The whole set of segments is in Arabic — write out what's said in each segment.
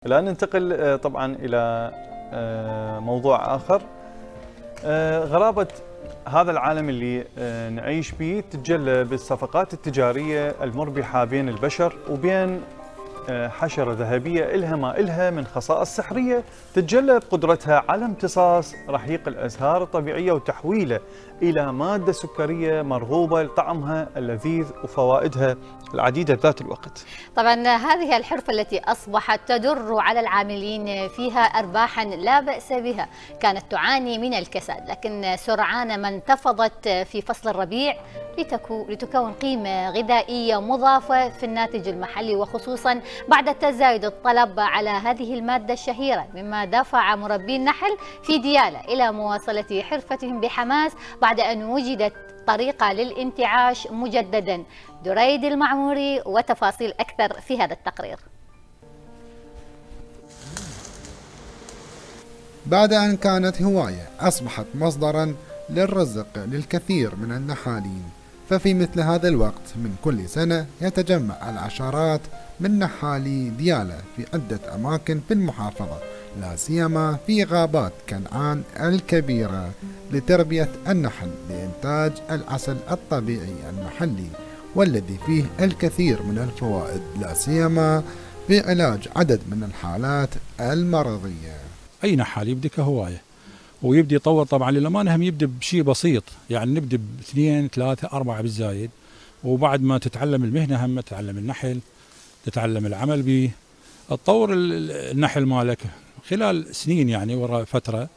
الآن ننتقل طبعا إلى موضوع آخر. غرابة هذا العالم اللي نعيش به تتجلى بالصفقات التجارية المربحة بين البشر وبين حشرة ذهبية إلها ما إلها من خصائص سحرية تتجلى بقدرتها على امتصاص رحيق الأزهار الطبيعية وتحويله إلى مادة سكرية مرغوبة لطعمها اللذيذ وفوائدها العديدة بذات الوقت. طبعا هذه الحرفة التي أصبحت تدر على العاملين فيها أرباحا لا بأس بها كانت تعاني من الكساد، لكن سرعان ما انتفضت في فصل الربيع لتكون قيمة غذائية مضافة في الناتج المحلي، وخصوصا بعد تزايد الطلب على هذه المادة الشهيرة، مما دفع مربي النحل في ديالى إلى مواصلة حرفتهم بحماس بعد أن وجدت طريقة للانتعاش مجددا. دريد المعموري وتفاصيل أكثر في هذا التقرير. بعد أن كانت هواية أصبحت مصدرا للرزق للكثير من النحالين، ففي مثل هذا الوقت من كل سنة يتجمع العشرات من نحالي ديالى في عدة أماكن في المحافظة، لا سيما في غابات كنعان الكبيرة لتربية النحل لإنتاج العسل الطبيعي المحلي، والذي فيه الكثير من الفوائد لا سيما في علاج عدد من الحالات المرضية. أي نحال يبدأ كهواية ويبدأ يطور، طبعا للأمانة هم يبدأ بشيء بسيط، يعني نبدأ ب2 3 4 بالزايد، وبعد ما تتعلم المهنة هم تتعلم النحل، تتعلم العمل به، تطور النحل مالك خلال سنين، يعني وراء فترة،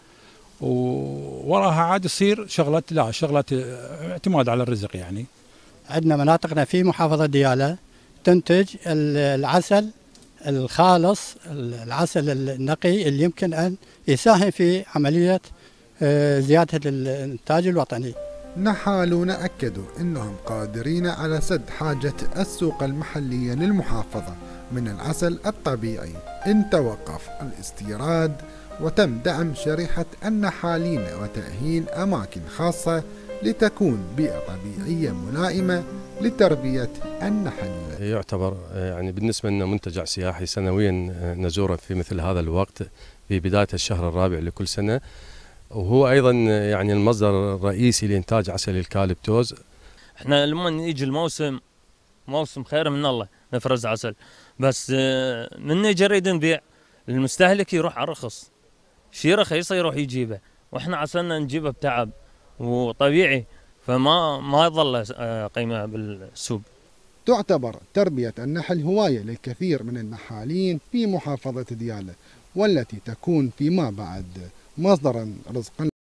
ووراها عاد يصير شغلة اعتماد على الرزق. يعني عندنا مناطقنا في محافظة ديالى تنتج العسل الخالص، العسل النقي اللي يمكن أن يساهم في عملية زيادة الإنتاج الوطني. نحالون أكدوا أنهم قادرين على سد حاجة السوق المحلية للمحافظة من العسل الطبيعي إن توقف الاستيراد، وتم دعم شريحة النحالين وتأهيل أماكن خاصة لتكون بيئة طبيعية ملائمة لتربية النحل. يعتبر يعني بالنسبة لنا منتجع سياحي سنويا نزوره في مثل هذا الوقت في بداية الشهر الرابع لكل سنة، وهو أيضا يعني المصدر الرئيسي لإنتاج عسل الكاليبتوز. احنا لما يجي الموسم موسم خير من الله نفرز عسل، بس من يجري نبيع المستهلك يروح على الرخص، شي رخيصه يروح يجيبه، واحنا عسلنا نجيبه بتعب وطبيعي، فما يظل قيمه بالسوق. تعتبر تربية النحل هواية للكثير من النحالين في محافظة ديالى، والتي تكون فيما بعد مصدرا رزقا